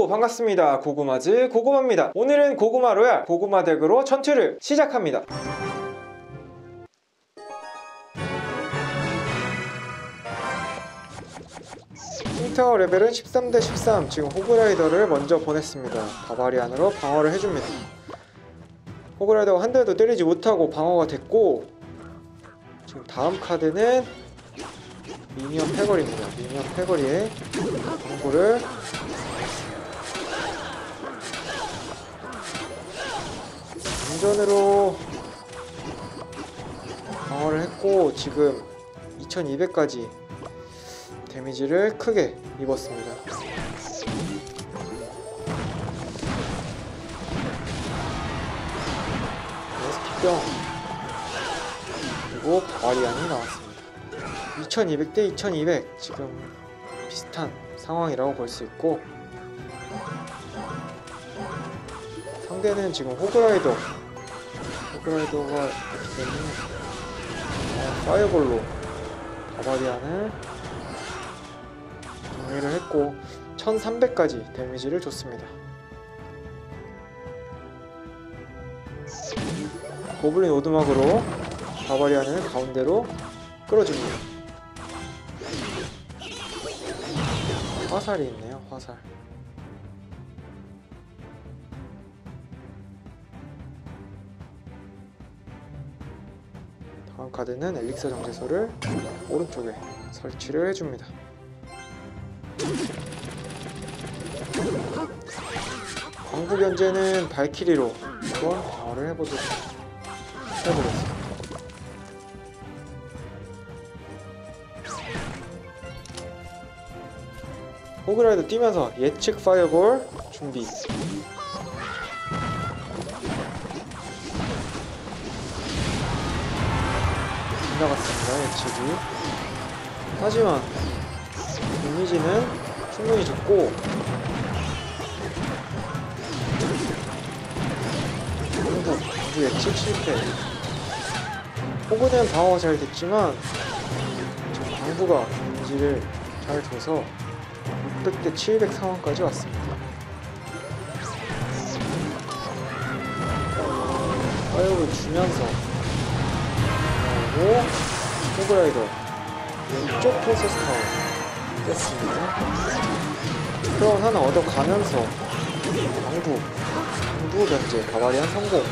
여러분 반갑습니다. 고구마즈 고구마입니다. 오늘은 고구마 로얄 고구마 덱으로 전투를 시작합니다. 킹타워 레벨은 13대 13. 지금 호그라이더를 먼저 보냈습니다. 바바리안으로 방어를 해줍니다. 호그라이더가 한 대도 때리지 못하고 방어가 됐고, 지금 다음 카드는 미니언 패거리입니다. 미니언 패거리에 방구를 안전으로 방어를 했고, 지금 2200까지 데미지를 크게 입었습니다. 스피병 그리고 바바리안이 나왔습니다. 2200 대 2200, 지금 비슷한 상황이라고 볼 수 있고, 상대는 지금 호그라이더가 있기 때문에 파이어볼로 바바리안을 정리를 했고 1300까지 데미지를 줬습니다. 고블린 오두막으로 바바리안을 가운데로 끌어줍니다. 화살이 있네요. 화살. 다음 카드는 엘릭서 정제소를 오른쪽에 설치를 해줍니다. 광부 견제는 발키리로 한번 방어를 해보겠습니다. 호그라이더 뛰면서 예측 파이어볼 준비. 지나갔습니다. 예측이. 하지만 데미지는 충분히 줬고, 광부 예측 실패. 호그는 방어가 잘 됐지만 지금 광부가 데미지를 잘 줘서 600대 700 상황까지 왔습니다. 파이어를 주면서 그리고 호그라이더 왼쪽 프로세스 타워 뺐습니다. 크라운 하나 얻어가면서 광부 견제 바바리안 성공.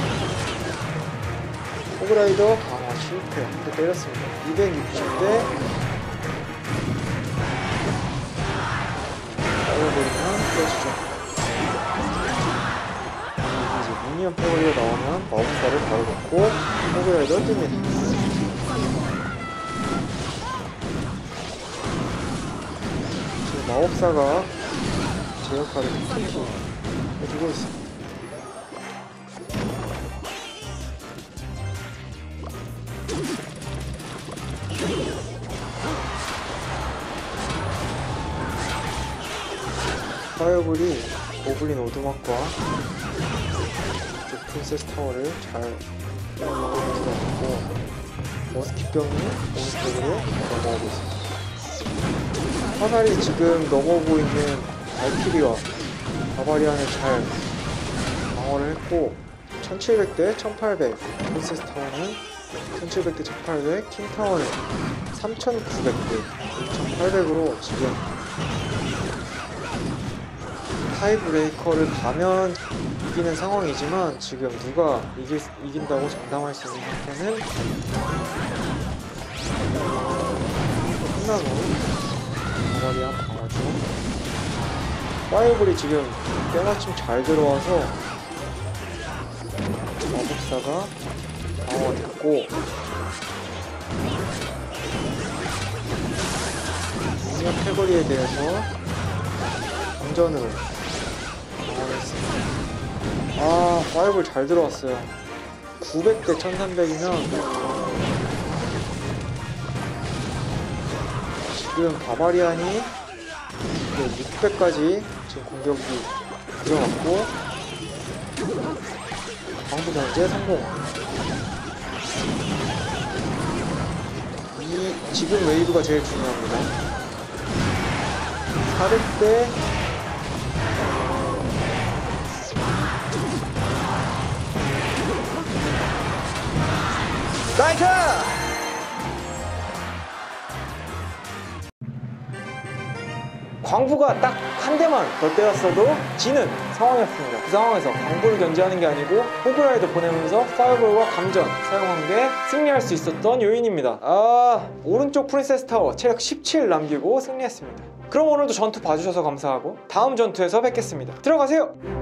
호그라이더 강화 실패. 한대 때렸습니다. 260대 파이어볼이면 끝이죠. 이제 미니언 패거리가 나오면 마법사를 바로 넣고 호그라이더 뜹니다. 지금 마법사가 제 역할을 특히 해주고 있습니다. 파이어볼이 고블린 오두막과 프린세스 타워를 잘 들어갔고, 머스킷병이 오른쪽으로 넘어오고 있습니다. 화살이 지금 넘어오고 있는 발키리와 바바리안을 잘 방어를 했고, 1700대 1800 프린세스 타워는 1700대 1800, 킹타워는 3900대 2800으로 지금 타이브레이커를 가면 이기는 상황이지만, 지금 누가 이긴다고 장담할 수 있는 상태는 끝나고 바바리안 방어죠. 파이어볼이 지금 때마침 잘 들어와서 마법사가 방어가 됐고, 미니언 패거리에 대해서 감전으로 아, 파이어볼 잘 들어왔어요. 900대 1300이면 지금 바바리안이 600까지 지금 공격이 들어갔고, 광부 견제 성공. 지금 웨이브가 제일 중요합니다. 400대 파이터! 광부가 딱 한 대만 더 때렸어도 지는 상황이었습니다. 그 상황에서 광부를 견제하는 게 아니고 호그라이더 보내면서 파이어볼과 감전 사용한 게 승리할 수 있었던 요인입니다. 오른쪽 프린세스 타워 체력 17 남기고 승리했습니다. 그럼 오늘도 전투 봐주셔서 감사하고 다음 전투에서 뵙겠습니다. 들어가세요!